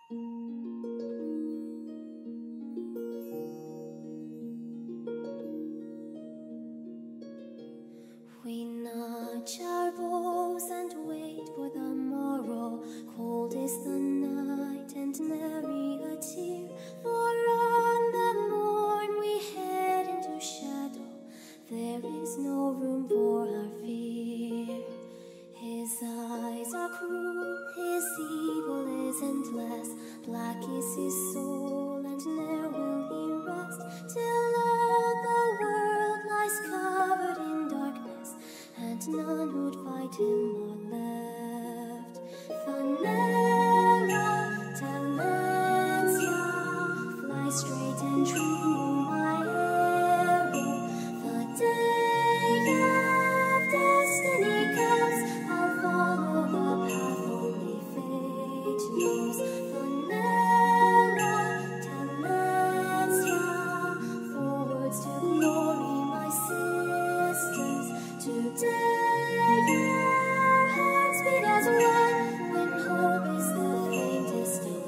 We notch our bows and wait for the morrow. Cold is the night and nary a tear. For on the morn we head into shadow. There is no room for our fear. His eyes are cruel, his evil is endless. Black is his soul and ne'er will he rest, till all the world lies covered in darkness, and none who'd fight him are left. Fanera Telencia, fly straight and true, my arrow. The day of destiny comes, I'll follow the path only fate knows. Fanera Telencia, forwards to glory, my sisters. Today our hearts beat as one, when hope is the faintest of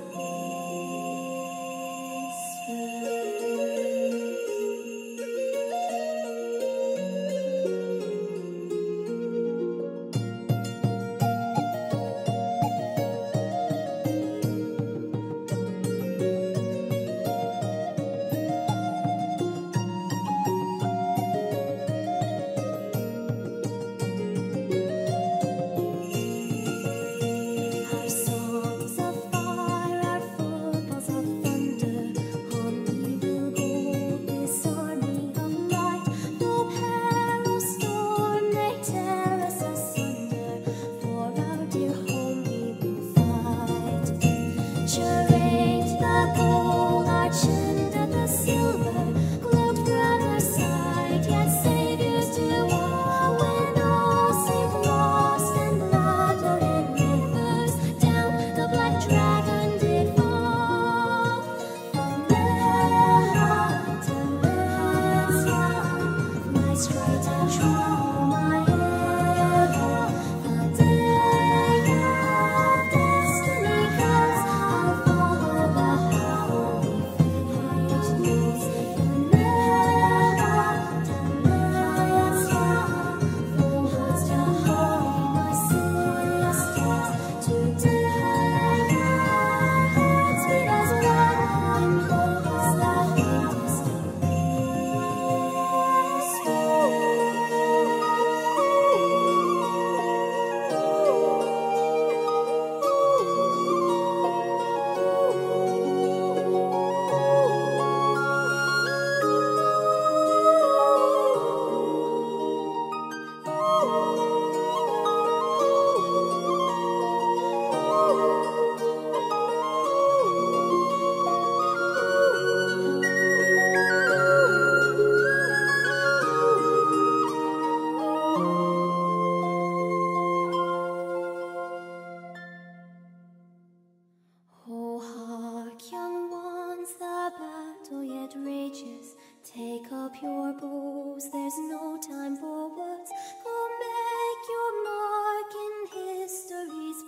your bows, there's no time for words. Go make your mark in history's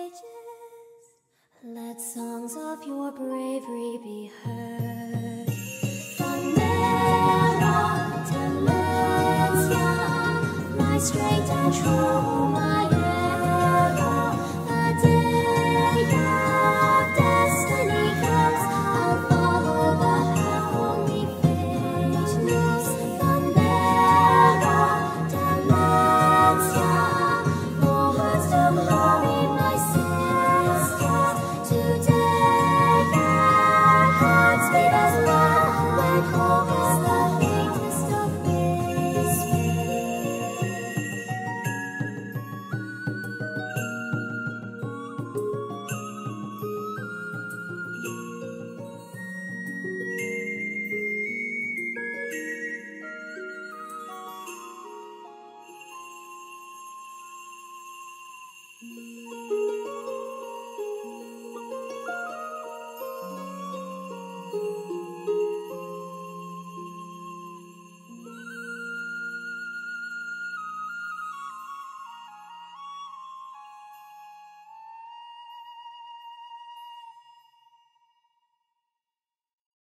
pages. Let songs of your bravery be heard. Fanera Telencia, fly straight and true, my